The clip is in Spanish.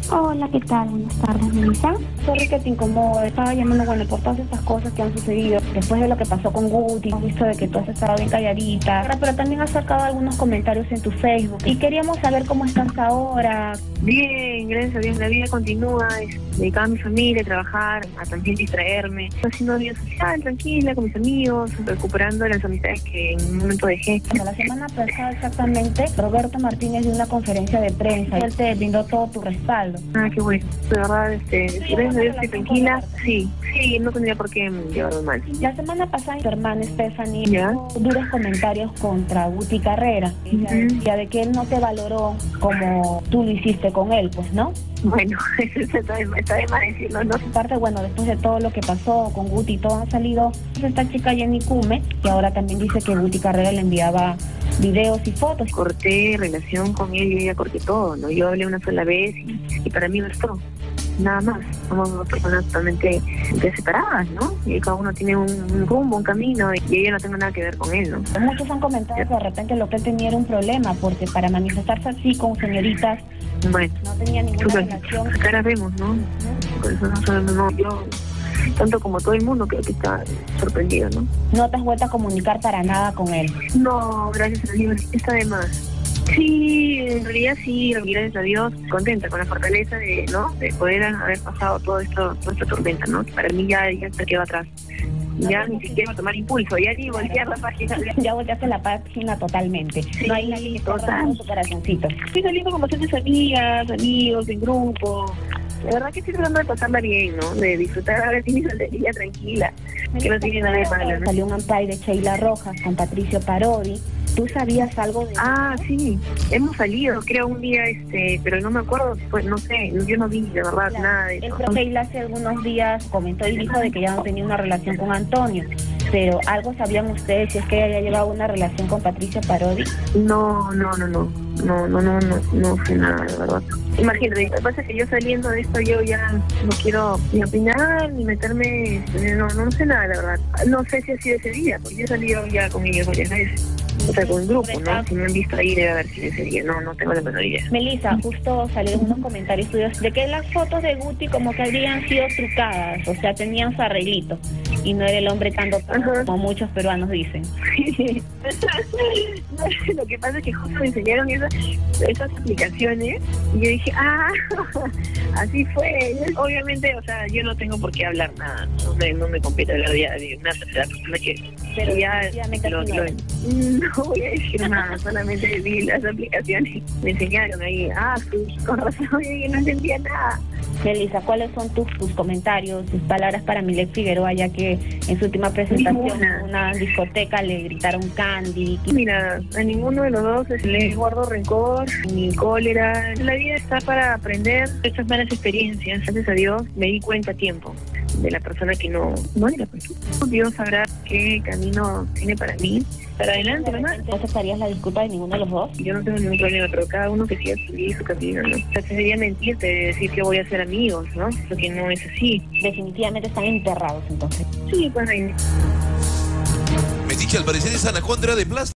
Hola, ¿qué tal? Buenas tardes, Melissa. Sorry que te incomodo, estaba llamando, bueno, por todas estas cosas que han sucedido después de lo que pasó con Guti. Hemos visto de que tú has estado bien calladita, pero también has sacado algunos comentarios en tu Facebook y queríamos saber cómo estás ahora. Bien, gracias a Dios, la vida continúa, dedicada a mi familia, a trabajar, a también distraerme. Estoy haciendo vida social, tranquila, con mis amigos, recuperando las amistades que en un momento dejé. La semana pasada exactamente, Roberto Martínez dio una conferencia de prensa y él te brindó todo tu respaldo. Ah, qué bueno. De verdad, gracias a Dios estoy tranquila. Sí, no tendría por qué llevarlo mal. La semana pasada, tu hermana Stephanie ¿Ya? hizo duros comentarios contra Guti Carrera. Ella decía de que él no te valoró como tú lo hiciste con él, pues, ¿no? Bueno, está de más decirlo, ¿no? Aparte, bueno, después de todo lo que pasó con Guti, todo ha salido esta chica Jenny Kume, que ahora también dice que Guti Carrera le enviaba videos y fotos. Corté relación con él y ella corté todo, ¿no? Yo hablé una sola vez y para mí bastó. Nada más. Somos dos personas totalmente separadas, ¿no? Y cada uno tiene un rumbo, un camino, y ella no tiene nada que ver con él, ¿no? Muchos han comentado que de repente lo que él tenía era un problema, porque para manifestarse así con señoritas, bueno, no tenía ninguna relación. Acá vemos, ¿no? Por eso no sabemos, no, yo, tanto como todo el mundo, creo que está sorprendido, ¿no? No te has vuelto a comunicar para nada con él. No, gracias a Dios, está de más. Sí, en realidad sí, gracias a Dios, contenta con la fortaleza de, ¿no? De poder haber pasado toda esta tormenta, ¿no? Para mí ya se quedó atrás. Ya ni siquiera tomar impulso, ya ni voltear la página. Ya volteaste la página totalmente. Sí, no hay nadie que total. tu corazoncito. Estoy saliendo con bastantes amigas, amigos, en grupo. La verdad que estoy tratando de pasarla bien, ¿no? De disfrutar ahora sí mi soltería tranquila, que no tiene nada de malo, ¿no? Salió un ampay de Sheila Rojas con Patricio Parodi. ¿Tú sabías algo de Ah, sí, hemos salido, creo un día, pero no me acuerdo, pues no sé, yo no vi de verdad nada de eso. Sheila hace algunos días comentó y dijo de que ya no tenía una relación con Antonio, pero ¿algo sabían ustedes si es que ella ya llevaba una relación con Patricio Parodi? No sé nada, de verdad. Imagínate, lo que pasa es que yo saliendo de esto yo ya no quiero ni opinar, ni meterme, no sé nada, la verdad. No sé si ha sido ese día, porque yo he salido ya con ellos varias veces. O sea, con un grupo, ¿no? Si me han visto ahí debe haber sido ese día, no tengo la menor idea. Melissa, justo salieron unos comentarios tuyos de que las fotos de Guti como que habrían sido trucadas, o sea, tenían su arreglito, y no era el hombre tan dotado como muchos peruanos dicen. Lo que pasa es que justo me enseñaron esas aplicaciones y yo dije, así fue. Obviamente, o sea, yo no tengo por qué hablar nada, no me compete hablar ya de una tercera persona que... Pero ya no voy a decir nada, solamente vi las aplicaciones, me enseñaron ahí, con razón, yo no entendía nada. Melissa, ¿cuáles son tus comentarios, tus palabras para Milet Figueroa, ya que en su última presentación en una discoteca le gritaron Candy? Mira, a ninguno de los dos le guardo rencor ni cólera. La vida está para aprender estas malas experiencias. Gracias a Dios me di cuenta a tiempo de la persona que no era. Dios sabrá qué camino tiene para mí. Para adelante, ¿no? ¿No aceptarías la disculpa de ninguno de los dos? Yo no tengo ningún problema, pero cada uno que siga su camino, ¿no? O sea, sería mentirte de decir que voy a ser amigos, ¿no? Porque no es así. Definitivamente están enterrados, entonces. Sí, pues ahí. Metiche, al parecer es Anaconda de Plaza.